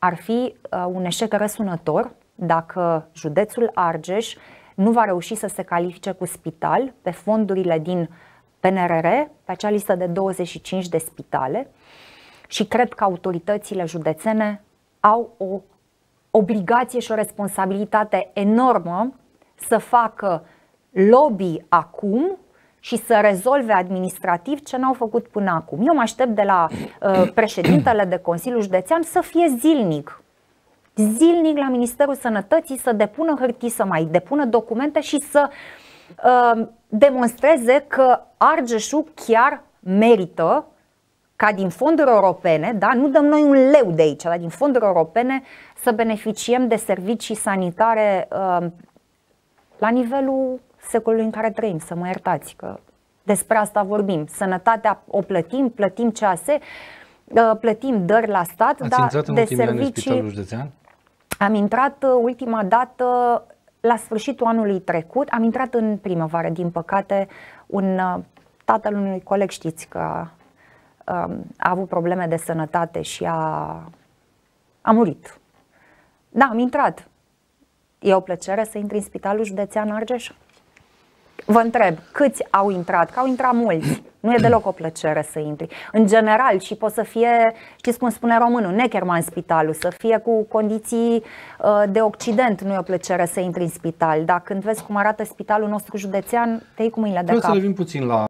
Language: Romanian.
ar fi un eșec răsunător dacă județul Argeș nu va reuși să se califice cu spital pe fondurile din PNRR, pe acea listă de 25 de spitale, și cred că autoritățile județene au o obligație și o responsabilitate enormă să facă lobby acum și să rezolve administrativ ce n-au făcut până acum. Eu mă aștept de la președintele de Consiliu Județean să fie zilnic la Ministerul Sănătății, să depună hârtii, să mai depună documente și să demonstreze că Argeșul chiar merită ca din fonduri europene, da, nu dăm noi un leu de aici, dar din fonduri europene să beneficiem de servicii sanitare la nivelul secolului în care trăim, să mă iertați că despre asta vorbim. Sănătatea o plătim CAS, plătim dări la stat, dar de servicii. Am intrat ultima dată la sfârșitul anului trecut, am intrat în primăvară, din păcate, tatăl unui coleg, știți că a avut probleme de sănătate și a murit. Da, am intrat. E o plăcere să intri în Spitalul Județean Argeș? Vă întreb, câți au intrat? Că au intrat mulți. Nu e deloc o plăcere să intri. În general, și poate să fie, știți cum spune românul, Neckerman spitalul, să fie cu condiții de Occident. Nu e o plăcere să intri în spital. Dar când vezi cum arată spitalul nostru județean, te iei cu mâinile de cap. Vreau să revin puțin la